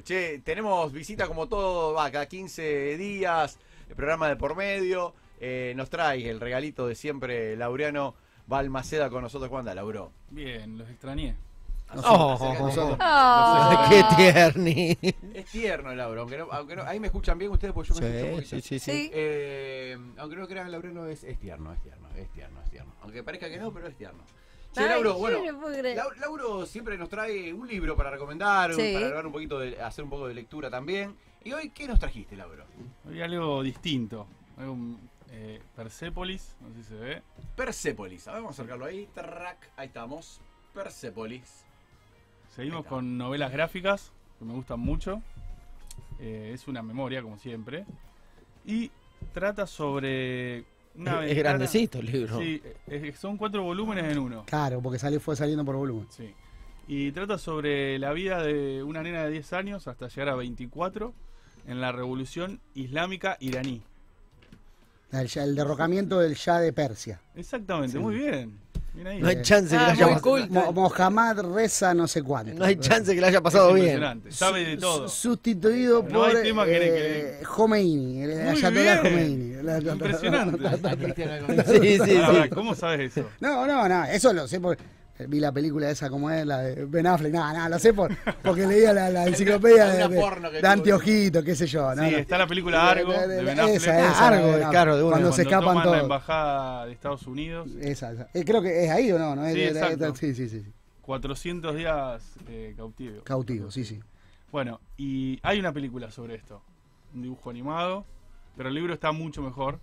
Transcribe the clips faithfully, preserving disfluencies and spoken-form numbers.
Che, tenemos visita como todo, va, cada quince días, el programa de por medio. Eh, nos trae el regalito de siempre, Laureano Balmaceda con nosotros. ¿Cómo anda, Lauro? Bien, los extrañé. Oh, Oh, Oh. ¡Qué tierni! Es tierno, Lauro, aunque no, aunque no, ahí me escuchan bien ustedes, porque yo me escucho un Sí, poquito. sí, sí, sí. Sí. Eh, aunque no crean, Laureano es, es tierno, es tierno, es tierno, es tierno. Aunque parezca que no, pero es tierno. Che, Ay, Lauro, yo bueno, no puedo creer. Lau- Lauro siempre nos trae un libro para recomendar, Sí. para hablar un poquito de, hacer un poco de lectura también. Y hoy, ¿qué nos trajiste, Lauro? Hoy algo distinto. Algo, eh, Persépolis, no sé si se ve. Persépolis. A ver, vamos a acercarlo ahí. Track, ahí estamos. Persépolis. Seguimos Ahí está. con novelas gráficas, que me gustan mucho. Eh, es una memoria, como siempre. Y trata sobre una Es ventana- grandecito el libro. Sí, es- son cuatro volúmenes en uno. Claro, porque salió, fue saliendo por volumen. Sí. Y trata sobre la vida de una nena de diez años hasta llegar a veinticuatro en la revolución islámica iraní. El, el derrocamiento del Shah de Persia. Exactamente, Sí. muy bien. Bien ahí. No hay chance que Ah, le haya muy pasado. cool. Mo- Mohammad Reza no sé cuánto. No hay chance que le haya Es pasado bien. impresionante, sabe de todo. Su- Sustituido No hay por tema que- eh, Khomeini, el Muy Ayatollah bien. Khomeini. La- la- Impresionante. Sí, sí, Pará, pará, sí. ¿cómo sabes eso? No, no, no, eso lo sé porque vi la película esa como es, la de Ben Affleck, no, no, lo sé por, porque leía la, la enciclopedia de, Una de, porno que de tuvo. Anteojito, qué sé yo. No, Sí, no. está la película Argo de Ben Affleck. Esa, esa, Ah, Argo, de Ben el Affleck. carro de una. Cuando se Cuando escapan toman la todos. embajada de Estados Unidos, Esa, esa. Eh, creo que es ahí o no, ¿no? Es Sí, de- de- exacto. de- sí, sí, sí, sí. cuatrocientos días eh, cautivo. Cautivo, sí, sí. Bueno, y hay una película sobre esto, un dibujo animado, pero el libro está mucho mejor.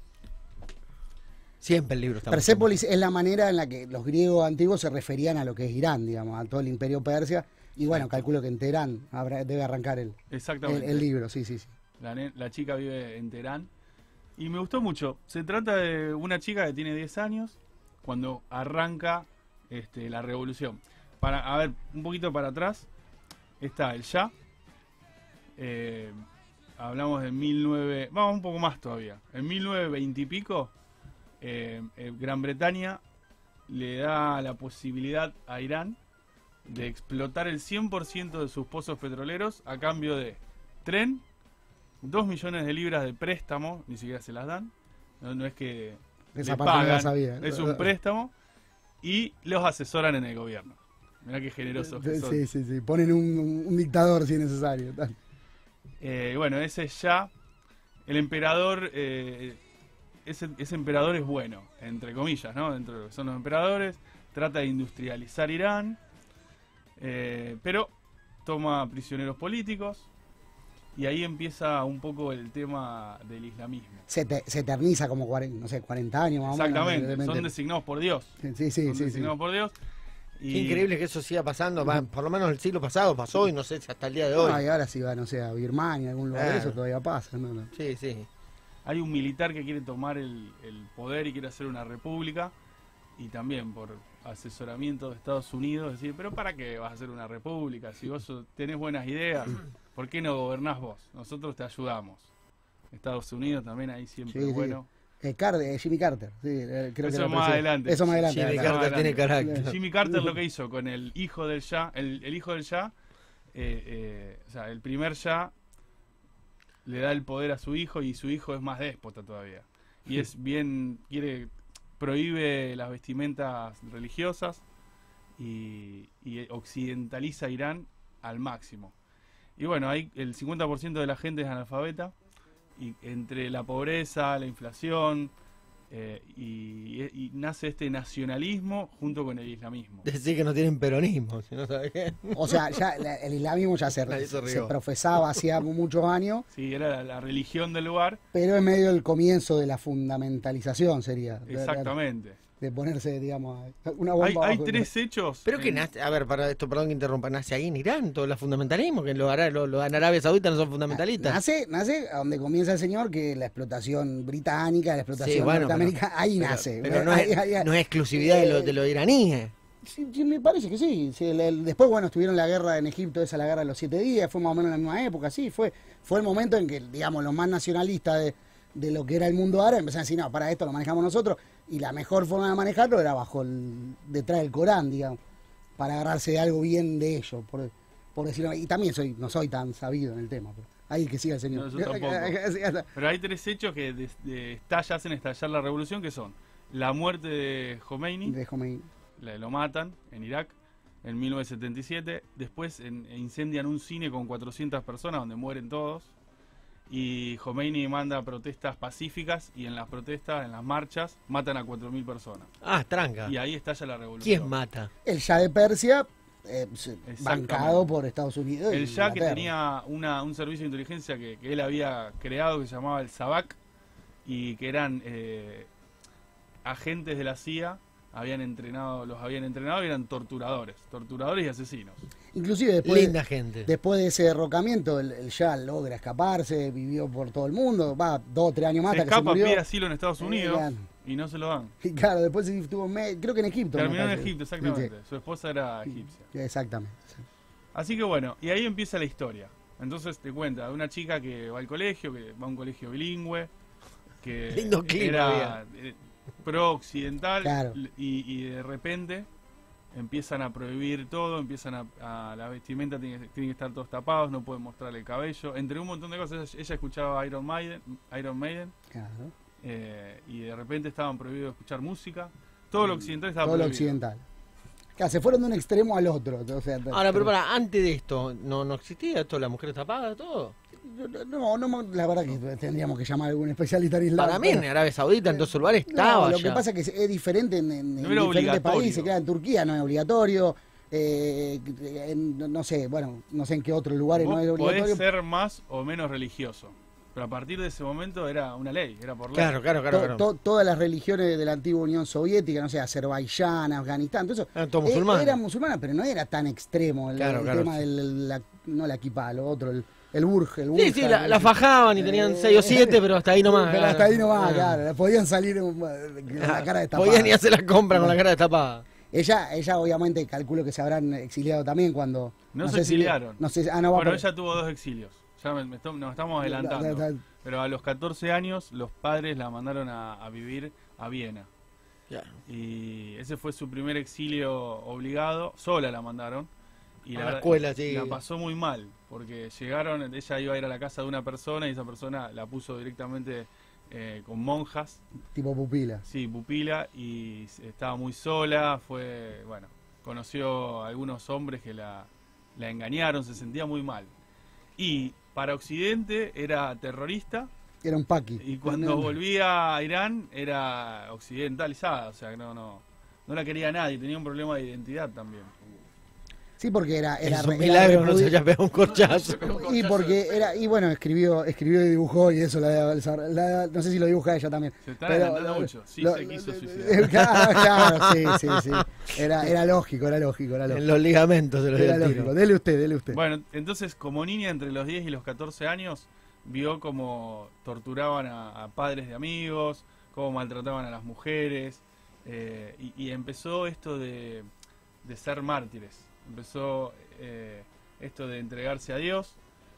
Siempre el libro está Persépolis es la manera en la que los griegos antiguos se referían a lo que es Irán, digamos, a todo el imperio persia. Y bueno, calculo que en Teherán habrá- debe arrancar el, el, Exactamente. el libro, sí, sí, sí. La, ne- la chica vive en Teherán. Y me gustó mucho. Se trata de una chica que tiene diez años cuando arranca este, la revolución. Para, a ver, un poquito para atrás está el Shah. Eh, hablamos de mil novecientos... Vamos un poco más todavía. En mil novecientos veinte y pico, eh, eh, Gran Bretaña le da la posibilidad a Irán de explotar el cien por ciento de sus pozos petroleros a cambio de tren, dos millones de libras de préstamo, ni siquiera se las dan, no, no es que Esa le parte no la pagan, sabía. es un préstamo, y los asesoran en el gobierno. Mirá qué generosos que son. Sí, sí, sí. Ponen un, un dictador si es necesario. tal. Eh, bueno, ese ya, el emperador, eh, ese, ese emperador es bueno, entre comillas, ¿no? Dentro de lo que son los emperadores, trata de industrializar Irán, eh, pero toma prisioneros políticos, y ahí empieza un poco el tema del islamismo. Se, te- se eterniza como cuarenta, no sé, cuarenta años más o menos. Exactamente, realmente. son designados por Dios. Sí, sí, sí. son sí, sí. designados por Dios. Y Qué increíble que eso siga pasando. Va, por lo menos el siglo pasado pasó y no sé si hasta el día de hoy. No, y ahora si va, no sé, a Birmania, algún lugar, Claro. eso todavía pasa. ¿no? No. Sí, sí. hay un militar que quiere tomar el, el poder y quiere hacer una república, y también por asesoramiento de Estados Unidos, decir, pero ¿para qué vas a hacer una república? Si vos so- tenés buenas ideas, ¿por qué no gobernás vos? Nosotros te ayudamos. Estados Unidos también ahí siempre Sí, sí. bueno. Eh, Car- eh, Jimmy Carter, sí, eh, creo que Eso era más presidente. adelante. Eso más adelante. Jimmy claro. Carter tiene adelante. carácter. Jimmy Carter lo que hizo con el hijo del Shah, el, el hijo del Shah, eh, eh, o sea, el primer Shah le da el poder a su hijo y su hijo es más déspota todavía. Y es bien, quiere, prohíbe las vestimentas religiosas y, y occidentaliza Irán al máximo. Y bueno, ahí el cincuenta por ciento de la gente es analfabeta, y entre la pobreza, la inflación, eh, y, y nace este nacionalismo junto con el islamismo. Decir que no tienen peronismo, si no sabes qué. O sea, ya la- el islamismo ya se, Nadie se se rió. profesaba hacía muchos años, Sí, era la, la religión del lugar, pero en medio del comienzo de la fundamentalización sería. De, de- exactamente. de ponerse, digamos, una Hay, bomba. hay abajo. tres hechos. Pero que en- nace, a ver, para esto, perdón que interrumpa, nace ahí en Irán todo el fundamentalismo, que los, ara- los, los en Arabia Saudita no son fundamentalistas. Nace, nace a donde comienza el señor, que la explotación británica, la explotación Sí, bueno, norteamericana, ahí Pero- nace. Pero no Ahí- es, ahí- ahí- no es exclusividad de, los de los iraníes. Sí, sí, me parece que sí. Sí, el- el- después, bueno, estuvieron la guerra en Egipto, esa la guerra de los siete días, fue más o menos en la misma época, sí, fue, fue el momento en que, digamos, los más nacionalistas de, de lo que era el mundo árabe empezaron a decir, no, para esto lo manejamos nosotros, y la mejor forma de manejarlo era bajo el, detrás del Corán, digamos, para agarrarse de algo bien de ellos. Por, por decirlo. Y también soy no soy tan sabido en el tema. Pero ahí que siga el señor. No, yo tampoco. Pero hay tres hechos que de, de estalla, hacen estallar la revolución, que son la muerte de Khomeini, De Khomeini. la- lo matan en Irak en mil novecientos setenta y siete, después en- incendian un cine con cuatrocientas personas donde mueren todos, y Khomeini manda protestas pacíficas, y en las protestas, en las marchas, matan a cuatro mil personas. Ah, tranca. Y ahí estalla la revolución. ¿Quién mata? El Shah de Persia, eh, se- Exactamente. bancado por Estados Unidos. y El Shah, que Inglaterra. tenía una, un servicio de inteligencia que, que él había creado, que se llamaba el Sabak, y que eran eh, agentes de la C I A, habían entrenado, los habían entrenado y eran torturadores, torturadores y asesinos. Inclusive después, Linda gente. después de ese derrocamiento, el, el Shah logra escaparse, vivió por todo el mundo, va dos o tres años más Se hasta que se escapa, murió. pide asilo en Estados Eh, Unidos claro. y no se lo dan. Y claro, después estuvo, en Me- creo que en Egipto. me Terminó en parece. Egipto, exactamente. Su esposa era egipcia. Sí, exactamente. sí. Así que bueno, y ahí empieza la historia. Entonces te cuenta de una chica que va al colegio, que va a un colegio bilingüe, que Lindo clima era eh, pro-occidental, Claro. y, y de repente empiezan a prohibir todo, empiezan a, a la vestimenta tiene, que- tienen que estar todos tapados, no pueden mostrar el cabello, entre un montón de cosas. Ella, ella escuchaba Iron Maiden, Iron Maiden Claro. eh, y de repente estaban prohibidos escuchar música. Todo lo occidental estaba Todo lo prohibido. occidental. Claro, se fueron de un extremo al otro. O sea, Ahora, pero para, antes de esto, ¿no, no existía esto? ¿La mujer tapada, todo? No, no, no, la verdad que tendríamos que llamar a algún especialista en Islam. Para mí en Arabia Saudita, en todos los lugares, No, estaba lo ya. que pasa es que es diferente en, en- en No era diferentes obligatorio. países. Claro, en Turquía no es obligatorio. eh, en- no sé, bueno, no sé en qué otros lugares Vos no es podés obligatorio. ser más o menos religioso, pero a partir de ese momento era una ley, era por ley. Claro, claro, claro. To- claro. to- todas las religiones de la antigua Unión Soviética, no sé, Azerbaiyán, Afganistán, todo eso. Eran todos eh, musulmanes. Eran musulmanas, pero no era tan extremo el, Claro, el claro, tema sí. del, la, no la equipa, lo otro, el, el burj, el Sí, burja, sí, la, no la sé. fajaban y tenían seis o siete, pero hasta ahí nomás. Pero claro. hasta ahí nomás, Ah. claro. Podían salir um, con la cara destapada. Podían ir a hacer la compra con la cara destapada. Ella, ella obviamente calculo que se habrán exiliado también cuando... No se sé si- exiliaron. no sé, si- ah, no va Bueno, por- ella tuvo dos exilios. Ya me- me esto- nos estamos adelantando. Da- da- Pero a los catorce años los padres la mandaron a, a vivir a Viena. Y ese fue su primer exilio obligado. Sola la mandaron. Y A la verdad- escuela, sí. la pasó muy mal. Porque llegaron, ella iba a ir a la casa de una persona y esa persona la puso directamente eh, con monjas. tipo pupila. Sí, pupila, y s- estaba muy sola, fue, bueno, conoció a algunos hombres que la, la engañaron, se sentía muy mal. Y para Occidente era terrorista, Era un paqui. y cuando volvía a Irán era occidentalizada, o sea, que no, no, no la quería nadie, tenía un problema de identidad también. Sí, porque era... era Es un re- era milagro no repudi- se haya pegado un corchazo. Y porque era... Y bueno, escribió escribió y dibujó y eso, la, la- no sé si lo dibuja ella también. Se está Pero, adelantando lo- mucho, sí lo- se quiso lo- suicidar. Claro, claro, sí, sí, sí. Era, era lógico, era lógico, era En lógico. los ligamentos se los dio Era el lógico. tiro. Dele usted, dele usted. Bueno, entonces como niña entre los diez y los catorce años vio cómo torturaban a, a padres de amigos, cómo maltrataban a las mujeres, eh, y, y empezó esto de, de ser mártires, empezó eh, esto de entregarse a Dios,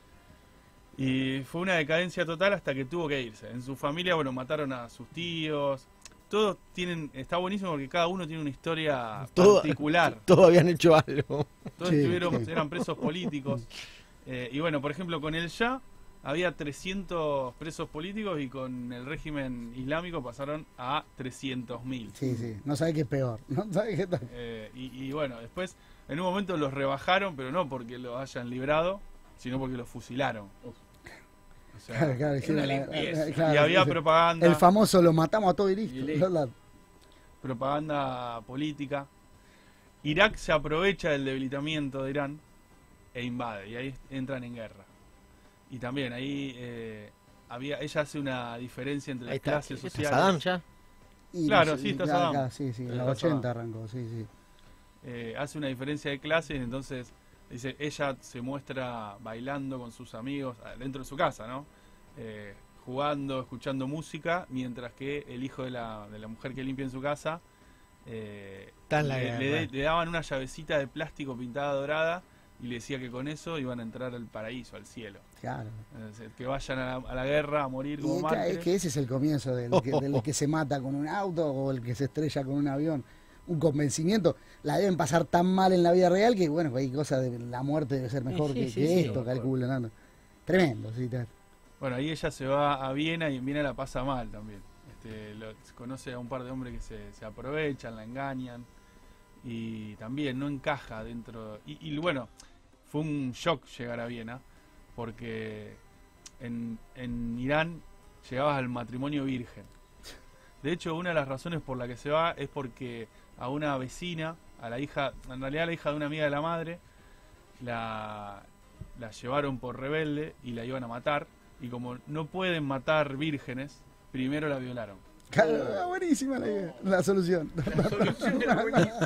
y fue una decadencia total hasta que tuvo que irse. En su familia, bueno, mataron a sus tíos, todos tienen, está buenísimo porque cada uno tiene una historia Todo- particular. Todos habían hecho algo. Todos Sí, estuvieron, sí. eran presos políticos. Eh, y bueno, por ejemplo, con el Shah había trescientos presos políticos y con el régimen islámico pasaron a trescientos mil. Sí, sí. No sabe qué es peor. No sabe qué tal. Eh, y, y bueno, después en un momento los rebajaron, pero no porque los hayan librado, sino porque los fusilaron. O sea, Claro, claro, hicieron una la- limpieza. la- claro, y había sí, sí. propaganda, El famoso lo matamos a todo y listo. Y listo. ¿verdad? propaganda política. Irak se aprovecha del debilitamiento de Irán e invade, y ahí entran en guerra. Y también ahí eh, había, ella hace una diferencia entre Ahí las está. clases ¿Está sociales. Saddam ya? Y Claro, no sé, sí, está claro, Saddam. claro, sí, sí, en Está los ochenta Saddam. arrancó, sí, sí. Eh, hace una diferencia de clases, entonces dice, ella se muestra bailando con sus amigos ah, dentro de su casa, ¿no? Eh, jugando, escuchando música, mientras que el hijo de la, de la mujer que limpia en su casa eh, Está en la le, guerra. le- le daban una llavecita de plástico pintada dorada y le decía que con eso iban a entrar al paraíso, al cielo. Claro. Es decir, que vayan a la, a la guerra a morir Y como es, que, es mártires. que ese es el comienzo del que, del que se mata con un auto o el que se estrella con un avión. un convencimiento, la deben pasar tan mal en la vida real que, bueno, cualquier cosa de la muerte debe ser mejor Sí, que, sí, que sí. esto, calculo. ¿no? Tremendo, sí. Te... Bueno, ahí ella se va a Viena y en Viena la pasa mal también. Este, lo- conoce a un par de hombres que se, se aprovechan, la engañan y también no encaja dentro. Y, y bueno, fue un shock llegar a Viena porque en, en Irán llegabas al matrimonio virgen. De hecho, una de las razones por la que se va es porque a una vecina, a la hija, en realidad la hija de una amiga de la madre, la, la llevaron por rebelde y la iban a matar. Y como no pueden matar vírgenes, primero la violaron. Claro, ah, buenísima la, idea, la solución. La solución era buenísima.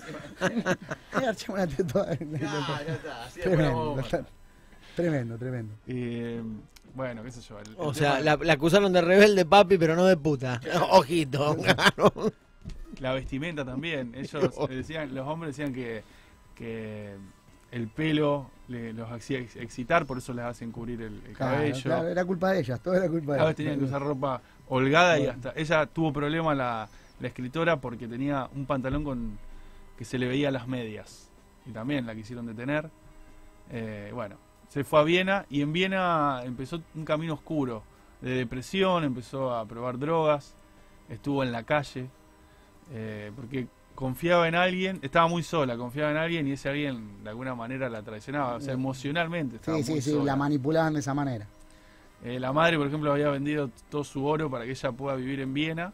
Archémonos toda. Ah, ya está, así de buena Tremendo, bomba. tremendo, tremendo. Eh, bueno, qué sé yo. el- O el sea, tema- la, la acusaron de rebelde, papi, pero no de puta. Ojito. claro. La vestimenta también. Ellos decían, los hombres decían que, que el pelo le- los hacía ex- excitar, por eso les hacen cubrir el, el Claro, cabello. claro, era culpa de ellas, todo era culpa de Cada ellas. vez tenían que usar ropa holgada y Bueno. hasta ella tuvo problema la, la escritora porque tenía un pantalón con que se le veía las medias y también la quisieron detener. Eh, bueno, se fue a Viena y en Viena empezó un camino oscuro de depresión, empezó a probar drogas, estuvo en la calle eh, porque confiaba en alguien, estaba muy sola, confiaba en alguien y ese alguien de alguna manera la traicionaba, o sea, emocionalmente estaba Sí, sí, muy sí, sola. la manipulaban de esa manera. Eh, la madre, por ejemplo, había vendido todo su oro para que ella pueda vivir en Viena.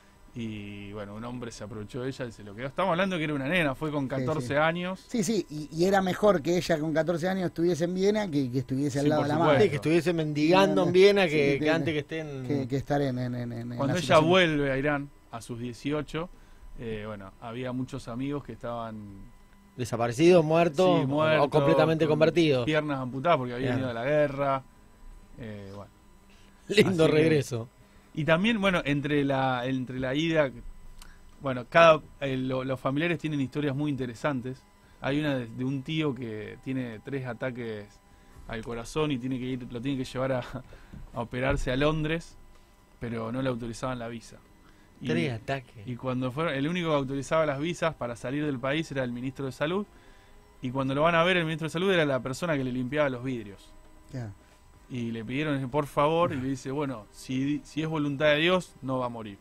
Y bueno, un hombre se aprovechó de ella y se lo quedó. Estamos hablando que era una nena, fue con catorce sí. años. Sí, sí, y, y era mejor que ella con catorce años estuviese en Viena que, que estuviese al Sí, lado por de la supuesto. madre. Sí, que estuviese mendigando en Viena que, Sí, que que- antes que estén. Que, que estar en, en, en, en Cuando la ella situación. vuelve a Irán, a sus dieciocho, eh, bueno, había muchos amigos que estaban Desaparecido, muerto, sí, o- muertos, o completamente con convertido. piernas amputadas porque habían Claro. ido a la guerra. Eh, bueno. Lindo Así que- regreso. Y también, bueno, entre la, entre la ida, bueno, cada eh, lo- los familiares tienen historias muy interesantes. Hay una de, de un tío que tiene tres ataques al corazón y tiene que ir, lo tiene que llevar a, a operarse a Londres, pero no le autorizaban la visa. Y, Tres ataques. y cuando fueron, el único que autorizaba las visas para salir del país era el ministro de Salud. Y cuando lo van a ver, el ministro de Salud era la persona que le limpiaba los vidrios. Claro. Y le pidieron por favor y le dice, bueno, si, si es voluntad de Dios, no va a morir.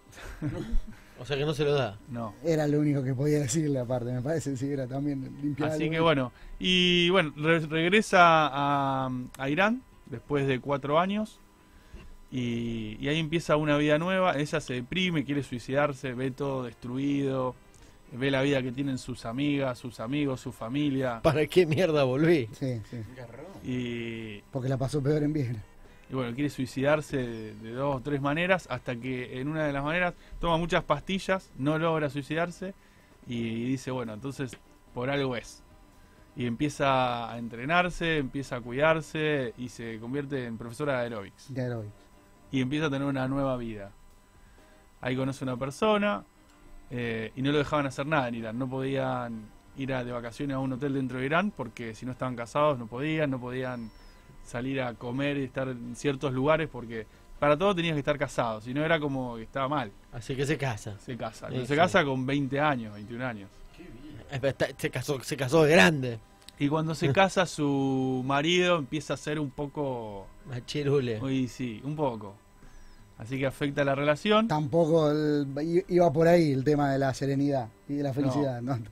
O sea que no se lo da. No. Era lo único que podía decirle aparte, me parece, sí, era también limpiar Así algo. que bueno, y bueno, re- regresa a, a Irán después de cuatro años y, y ahí empieza una vida nueva. Ella se deprime, quiere suicidarse, ve todo destruido, ve la vida que tienen sus amigas, sus amigos, su familia. ¿Para qué mierda volví? Sí, sí, Y, porque la pasó peor en Viena. y bueno, quiere suicidarse de, de dos o tres maneras hasta que en una de las maneras toma muchas pastillas, no logra suicidarse y dice, bueno, entonces por algo es. Y empieza a entrenarse, empieza a cuidarse y se convierte en profesora de aeróbics. Ya era hoy. Y empieza a tener una nueva vida. Ahí conoce una persona eh, y no lo dejaban hacer nada en Irán. No podían ir a, de vacaciones a un hotel dentro de Irán porque si no estaban casados no podían, no podían salir a comer y estar en ciertos lugares porque para todo tenías que estar casado, si no era como que estaba mal. Así que se casa. Se casa. Sí, Entonces se sí. casa con veinte años, veintiún años. Eh, pero está- Se casó, se casó de grande. Y cuando se casa su marido empieza a ser un poco... Machirule. Uy, sí, un poco. Así que afecta la relación. Tampoco el- i- iba por ahí el tema de la serenidad y de la felicidad. ¿no?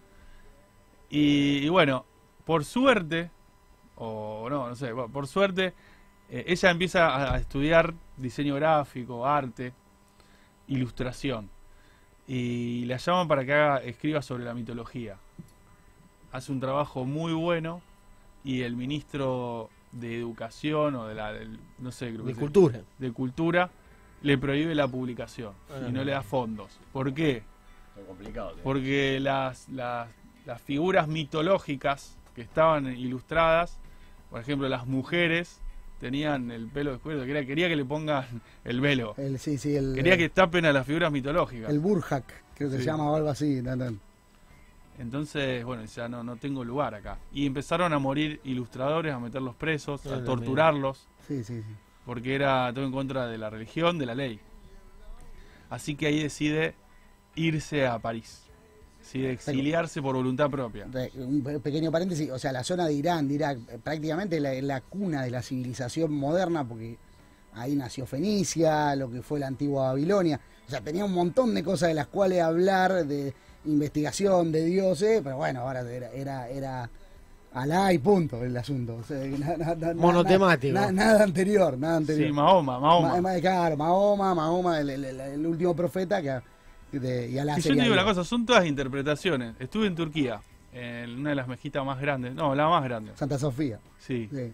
Y, y bueno, por suerte, o no, no sé, bueno, por suerte, eh, ella empieza a, a estudiar diseño gráfico, arte, ilustración. Y la llaman para que haga, escriba sobre la mitología. Hace un trabajo muy bueno y el ministro de Educación o de la, del- no sé, creo que De es- cultura. de Cultura le prohíbe la publicación Ah. y no le da fondos. ¿Por qué? Está complicado. tío. Porque las, las, las figuras mitológicas que estaban ilustradas, por ejemplo, las mujeres tenían el pelo descubierto, quería, quería que le pongan el velo, El, sí, sí, el, quería que tapen a las figuras mitológicas. el Burjak, creo que Sí. se llama o algo así. ¿no? No. Entonces, bueno, ya no, no tengo lugar acá. Y empezaron a morir ilustradores, a meterlos presos, Ah, a la torturarlos, Sí, sí, sí. porque era todo en contra de la religión, de la ley. Así que ahí decide irse a París. Sí, de exiliarse por voluntad propia. Un pequeño paréntesis, o sea, la zona de Irán, de Irak, prácticamente la, la cuna de la civilización moderna, porque ahí nació Fenicia, lo que fue la antigua Babilonia. O sea, tenía un montón de cosas de las cuales hablar, de investigación, de dioses, pero bueno, ahora era, era, era Alá y punto el asunto. O sea, na, na, na, monotemático. Na, nada anterior, nada anterior. Sí, Mahoma, Mahoma. Ma, claro, Mahoma, Mahoma, el, el, el, el último profeta que... De, y Alá y yo te digo Dios. una cosa, son todas interpretaciones. Estuve en Turquía, en una de las mezquitas más grandes, no, la más grande. Santa Sofía. Sí. Sí.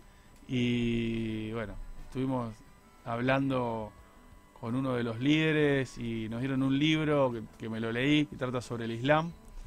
Y bueno, estuvimos hablando con uno de los líderes y nos dieron un libro que, que me lo leí, que trata sobre el Islam.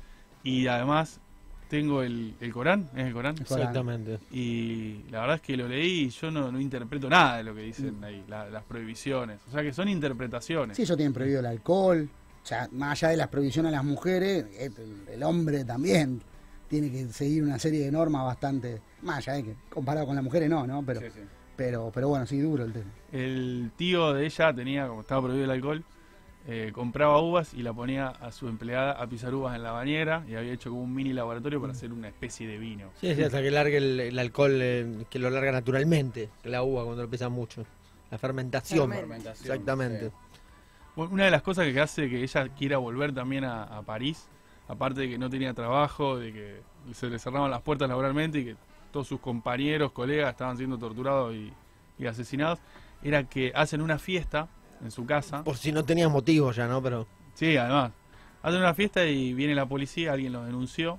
Y además tengo el, el Corán, ¿es el Corán? Exactamente. Y la verdad es que lo leí y yo no, no interpreto nada de lo que dicen ahí, la, las prohibiciones. O sea que son interpretaciones. Sí, ellos tienen prohibido el alcohol. O sea, más allá de las prohibiciones a las mujeres, el, el hombre también tiene que seguir una serie de normas bastante, más allá de que comparado con las mujeres no, ¿no? Pero, sí, sí. pero, pero bueno, sí, duro el tema. El tío de ella tenía, como estaba prohibido el alcohol, eh, compraba uvas y la ponía a su empleada a pisar uvas en la bañera y había hecho como un mini laboratorio para hacer una especie de vino. Sí, sí, hasta que largue el, el alcohol, eh, que lo larga naturalmente, la uva cuando lo pesa mucho. La fermentación. Fermentación, exactamente. Sí. Bueno, una de las cosas que hace que ella quiera volver también a, a París, aparte de que no tenía trabajo, de que se le cerraban las puertas laboralmente y que todos sus compañeros, colegas estaban siendo torturados y, y asesinados, era que hacen una fiesta en su casa. Por si no tenías motivo ya, ¿no? Pero sí, además. Hacen una fiesta y viene la policía, alguien los denunció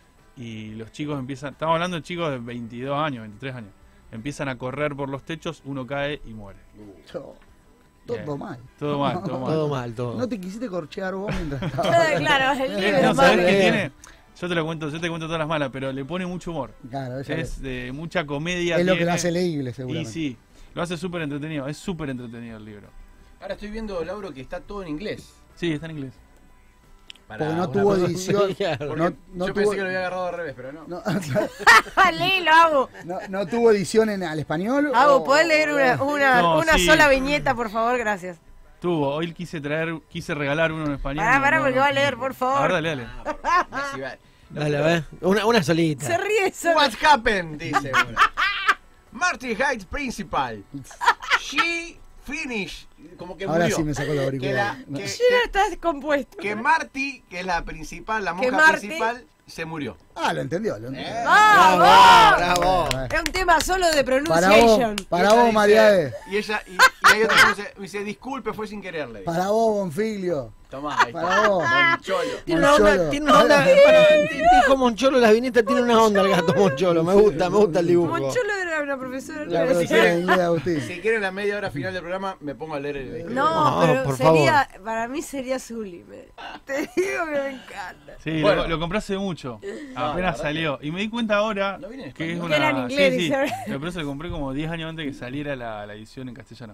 y los chicos empiezan, estamos hablando de chicos de veintidós años, veintitrés años, empiezan a correr por los techos, uno cae y muere. Yo, todo Bien. mal. Todo mal, todo mal. todo mal, todo. No te quisiste corchear vos mientras estabas. Claro, el libro, No, ¿sabés madre. qué tiene? Yo te lo cuento, yo te cuento todas las malas, pero le pone mucho humor. Claro, ella Es de mucha comedia. es lo que tiene, lo hace leíble, Y seguramente. sí, lo hace súper entretenido, es súper entretenido el libro. Ahora estoy viendo, Lauro, que está todo en inglés. Sí, está en inglés. Para Porque no una tuvo cosa- edición. Claro. Porque no- no yo tuvo- pensé que lo había agarrado al revés, pero no. No, Léelo, hago. no, no tuvo edición en, al español. Hago, o- ¿podés leer una, una, No, una sí. sola viñeta, por favor? Gracias. Tuvo, hoy quise traer, quise regalar uno en español. Pará, no, pará, no, porque no. va a leer, por favor. A ver, dale, dale. Así va. Dale, a ver. Una, una solita. Se ríe solo. What happened? Dice uno. Marty Heights Principal. She finished. Como que Ahora murió. sí me sacó la Que, la- auricular. No. que- Sí, está descompuesto. que Marty, que es la principal, la Que monja Marty- principal, se murió. Ah, lo entendió, lo entendió. Eh. ¡Vamos! Bravo. Es un tema solo de Para pronunciation. vos, para Y ella vos, dice- Mariade. Y ella, y, y hay otro que dice, dice, disculpe, fue sin querer, le dice. Para vos, Bonfiglio. Tomá, ahí Para está. vos. Moncholo. Tiene una onda, Moncholo. tiene una onda. Dijo Moncholo, las viñetas tiene una onda el gato Moncholo. Me gusta, me gusta el dibujo. Moncholo era una profesora. La profesora de inglés, Agustín. Si quieren la media hora final del programa, me pongo a leer el No, No, pero por sería, para mí sería sublime. Te digo que me encanta. Sí, Bueno. lo, lo compré hace mucho. la Apenas verdad salió. Y me di cuenta ahora No viene en que es español. una. Que era en inglés, sí, sí. dice. Pero por eso lo compré como diez años antes que saliera la, la edición en castellano.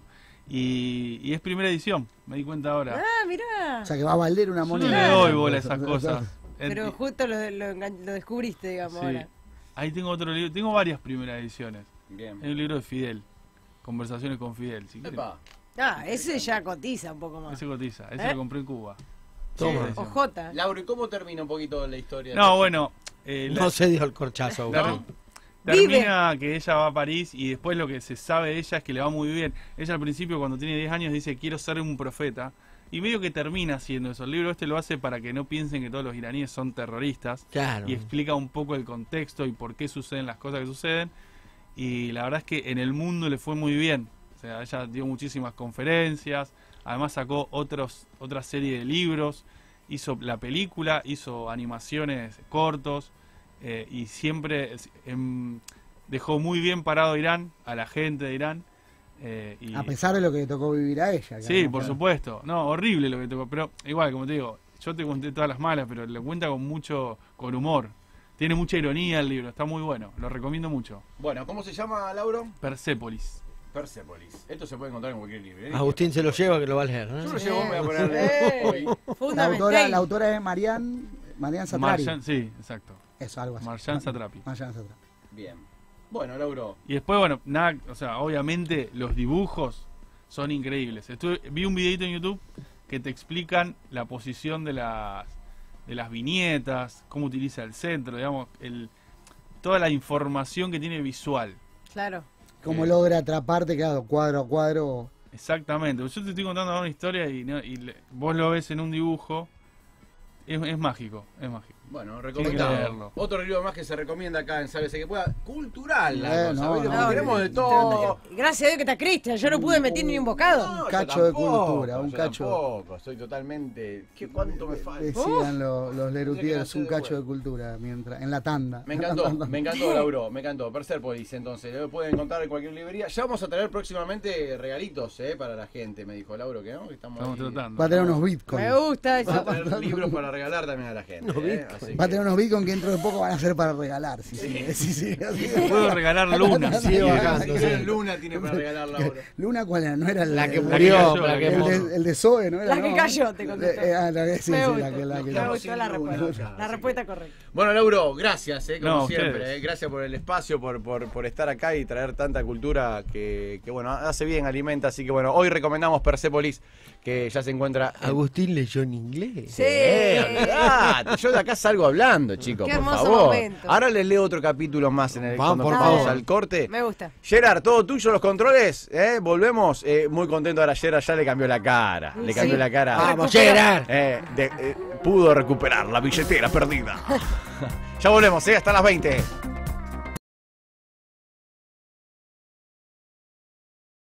Y, y es primera edición, me di cuenta ahora. Ah, mirá. O sea que va a valer una Yo no moneda. le doy bola a esas cosas. Pero Ent- justo lo, lo, engan- lo descubriste, digamos, sí. ahora. Ahí tengo otro libro. Tengo varias primeras ediciones. Bien. Hay un libro de Fidel. Conversaciones con Fidel. Si quieren. Epa. Ah, ese ya cotiza un poco más. Ese cotiza. Ese ¿Eh? lo compré en Cuba. Toma. Segunda edición. Ojota. Lauro, ¿y cómo termina un poquito la historia? No, bueno. eh, la- No se dio el corchazo. la- Agustín. termina que ella va a París y después lo que se sabe de ella es que le va muy bien. Ella al principio cuando tiene diez años dice quiero ser un profeta y medio que termina haciendo eso. El libro este lo hace para que no piensen que todos los iraníes son terroristas Claro. y explica un poco el contexto y por qué suceden las cosas que suceden y la verdad es que en el mundo le fue muy bien. O sea, ella dio muchísimas conferencias, además sacó otros otra serie de libros, hizo la película, hizo animaciones cortos. Eh, y siempre em, dejó muy bien parado a Irán, a la gente de Irán. eh, y, A pesar de lo que le tocó vivir a ella. sí, digamos, por claro. supuesto. No, horrible lo que tocó. Pero igual, como te digo, yo te conté todas las malas, pero lo cuenta con mucho, con humor. Tiene mucha ironía el libro, está muy bueno. Lo recomiendo mucho. Bueno, ¿cómo se llama, Lauro? Persépolis. Persepolis. Esto se puede encontrar en cualquier libro. ¿eh? Agustín se lo lleva que lo va a leer. Yo ¿no? lo llevo, me voy a poner Eh, hoy. La autora, Fundamental. la autora es Marian, Marian Satrari. Marjan, sí, exacto. Eso, algo así. Marjan Satrapi. Marjan Satrapi. Bien. Bueno, Lauro. Y después, bueno, nada, o sea, obviamente los dibujos son increíbles. Estuve, vi un videito en YouTube que te explican la posición de las de las viñetas, cómo utiliza el centro, digamos, el, toda la información que tiene visual. Claro. Cómo Eh. logra atraparte, claro, cuadro a cuadro. Exactamente. Yo te estoy contando ahora una historia y, no- y le- vos lo ves en un dibujo. Es, es mágico, es mágico. Bueno, que recomendado. leerlo. Otro libro más que se recomienda acá en Sálvese que pueda. Cultural, la Eh, cosa, no, ¿viste? no, Porque no, queremos de no, todo. Gracias a Dios que está Cristian, yo no pude meter ni un bocado. No, Un yo cacho de tampoco, cultura, un yo cacho. Tampoco, soy totalmente. ¿Qué, ¿Cuánto me falta? Decían los, los Lerutiers, hacer un de cacho vuelta. de cultura mientras en la tanda. Me encantó, me encantó, Lauro, me encantó. Persepolis, entonces, lo pueden encontrar en cualquier librería. Ya vamos a traer próximamente regalitos, eh, para la gente, me dijo Lauro, que no, que estamos, Estamos ahí. tratando. Va a tener unos bitcoins. Me gusta Va a eso. tener libros para regalar también a la gente. Unos eh, bitcoins. así Va a que- tener unos bitcoins que dentro de poco van a ser para regalar. Sí, sí, sí, sí, así. Puedo regalar luna. Sí, Sigue bajando, bajando, ¿Qué sí. Luna tiene para regalar Lauro? Luna, ¿cuál era? No era La que el- murió, cayó, la que El murió. de, el de Zoe, ¿no era? La que No. cayó, te contestó. Eh, ah, la que- sí, Me sí, gustó, la que la que- me Estamos gustó la sin luna respuesta. acá, La así respuesta correcta. Bueno, Lauro, gracias, eh, como No, siempre. ustedes. eh, gracias por el espacio, por, por, por estar acá y traer tanta cultura que, que, bueno, hace bien, alimenta. Así que, bueno, hoy recomendamos Persepolis, que ya se encuentra. en- Agustín leyó en inglés. Sí. Eh, olvidate, yo de acá salgo hablando, chicos, Qué por hermoso favor. momento. Ahora les leo otro capítulo más en el Vamos, cuando por vamos favor. al corte. Me gusta. Gerard, todo tuyo los controles, ¿eh? Volvemos. Eh, muy contento ahora, Gerard ya le cambió la cara. Le Sí. cambió la cara. Vamos, Recupera. Gerard. Eh, de- eh, pudo recuperar la billetera perdida. Ya volvemos, ¿eh? Hasta las veinte.